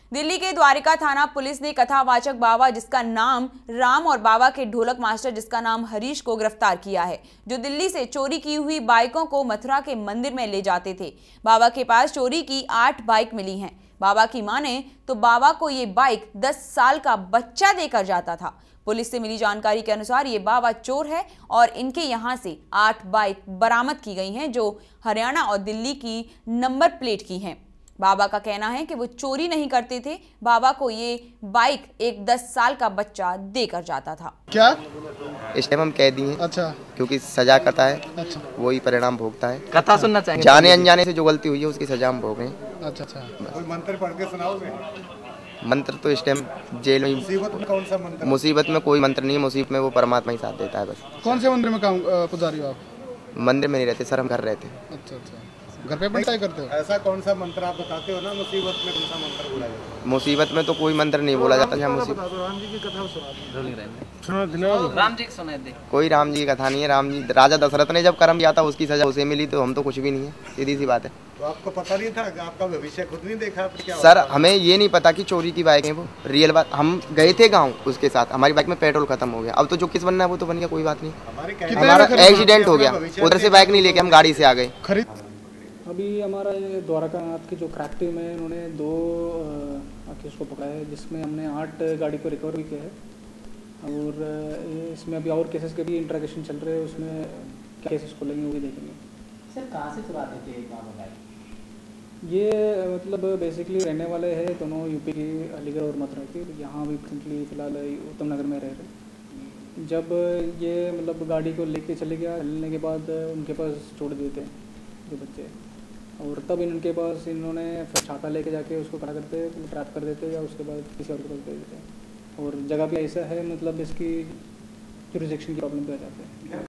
दिल्ली के द्वारिका थाना पुलिस ने कथावाचक बाबा जिसका नाम राम और बाबा के ढोलक मास्टर जिसका नाम हरीश को गिरफ्तार किया है, जो दिल्ली से चोरी की हुई बाइकों को मथुरा के मंदिर में ले जाते थे। बाबा के पास चोरी की 8 बाइक मिली हैं। बाबा की माने तो बाबा को ये बाइक 10 साल का बच्चा देकर जाता था। पुलिस से मिली जानकारी के अनुसार ये बाबा चोर है और इनके यहाँ से 8 बाइक बरामद की गई हैं, जो हरियाणा और दिल्ली की नंबर प्लेट की हैं। बाबा का कहना है कि वो चोरी नहीं करते थे, बाबा को ये बाइक एक 10 साल का बच्चा देकर जाता था। क्या इस टाइम हम कैदी हैं। अच्छा, क्योंकि सजा करता है, अच्छा, वही परिणाम भोगता है। कथा सुनना चाहेंगे? जाने अनजाने से जो गलती हुई है उसकी सजा हम भोग रहे हैं। अच्छा, अच्छा। कोई मंत्र पढ़ के सुनाओगे? मंत्र तो इस टाइम जेल में। मुसीबत में कौन सा मंत्र? मुसीबत में कोई मंत्र नहीं है, मुसीबत में वो परमात्मा ही साथ देता है बस। कौन से मंदिर में काम पुजारी हो आप? मंदिर में नहीं रहते सर, हम घर रहते हैं। अच्छा, अच्छा। घर पे पढ़ाई करते हो? ऐसा कौन सा मंत्र आप बताते हो ना, मुसीबत में कौन सा मंत्र बोला जाता है? मुसीबत में तो कोई मंत्र नहीं बोला जाता। राम जी की कथा सुना। राम जी की सुनाई दे। कोई राम जी की कथा नहीं है। राम जी, राजा दशरथ ने जब कर्म किया था उसकी सजा उसे मिली, तो हम तो कुछ भी नहीं है, सीधी सी बात है। तो आपको पता नहीं था कि आपका भविष्य खुद नहीं देखा? फिर क्या सर हमें ये नहीं पता कि चोरी की बाइक है वो रियल बात। हम गए थे गाँव उसके साथ, हमारी बाइक में पेट्रोल खत्म हो गया। अब तो जो किस बनना है वो तो बन गया, कोई बात नहीं। हमारा एक्सीडेंट हो गया, उधर से बाइक नहीं लेके हम गाड़ी से आ गए। खरीद अभी हमारा ये द्वारकानाथ की जो क्रैक टीम है, उन्होंने 2 केस को पकड़ा है, जिसमें हमने 8 गाड़ी को रिकवर भी किया है। और इसमें अभी और केसेस के भी इंट्रोगेशन चल रहे हैं, उसमें क्या केसेस खोलेंगे वो भी देखेंगे। सर कहाँ से चुराते थे एक बार बताइए? ये मतलब बेसिकली रहने वाले हैं दोनों यूपी की, अलीगढ़ और मथुरा की। यहाँ अभी रिसेंटली फ़िलहाल उत्तम नगर में रह रहे। जब ये मतलब गाड़ी को लेके चले गया, चलने के बाद उनके पास छोड़ देते हैं जो बच्चे, और तब इनके पास इन्होंने फिर छाता लेके जाके उसको खड़ा करते, ट्रैप कर देते या उसके बाद किसी और के पास दे देते हैं। और जगह भी ऐसा है, मतलब इसकी जुरिसडिक्शन की प्रॉब्लम भी आ जाती है।